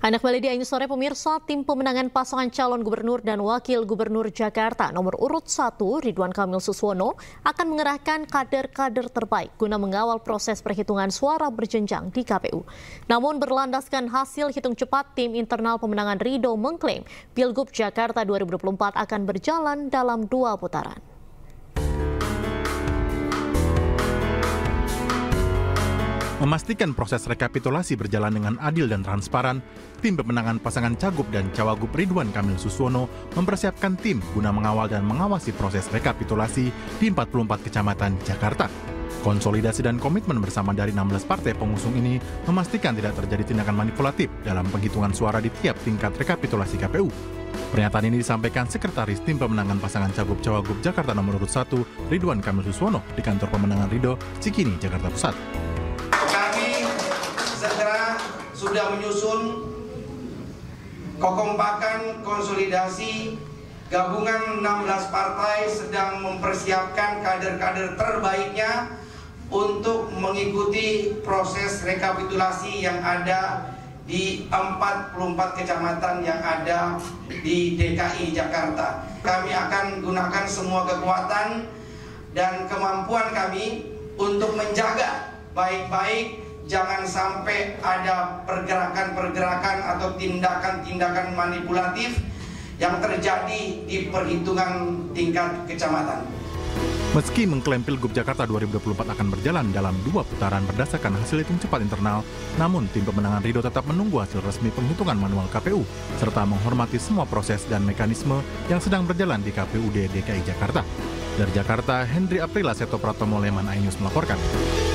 Anda kembali di Ainus Sore pemirsa, tim pemenangan pasangan calon gubernur dan wakil gubernur Jakarta nomor urut 1 Ridwan Kamil Suswono akan mengerahkan kader-kader terbaik guna mengawal proses perhitungan suara berjenjang di KPU. Namun berlandaskan hasil hitung cepat, tim internal pemenangan Ridho mengklaim Pilgub Jakarta 2024 akan berjalan dalam 2 putaran. Memastikan proses rekapitulasi berjalan dengan adil dan transparan, tim pemenangan pasangan Cagup dan Cawagup Ridwan Kamil Suswono mempersiapkan tim guna mengawal dan mengawasi proses rekapitulasi di 44 kecamatan di Jakarta. Konsolidasi dan komitmen bersama dari 16 partai pengusung ini memastikan tidak terjadi tindakan manipulatif dalam penghitungan suara di tiap tingkat rekapitulasi KPU. Pernyataan ini disampaikan Sekretaris Tim Pemenangan Pasangan Cagup Cawagup Jakarta nomor urut 1 Ridwan Kamil Suswono di kantor pemenangan Ridho, Cikini, Jakarta Pusat. Segera sudah menyusun kekompakan konsolidasi gabungan 16 partai sedang mempersiapkan kader-kader terbaiknya untuk mengikuti proses rekapitulasi yang ada di 44 kecamatan yang ada di DKI Jakarta. Kami akan gunakan semua kekuatan dan kemampuan kami untuk menjaga baik-baik jangan sampai ada pergerakan-pergerakan atau tindakan-tindakan manipulatif yang terjadi di perhitungan tingkat kecamatan. Meski mengklaim Pilgub Jakarta 2024 akan berjalan dalam 2 putaran berdasarkan hasil hitung cepat internal, namun tim pemenangan Ridho tetap menunggu hasil resmi penghitungan manual KPU, serta menghormati semua proses dan mekanisme yang sedang berjalan di KPUD DKI Jakarta. Dari Jakarta, Hendri Aprila Seto Pratomo Leman Ainus melaporkan.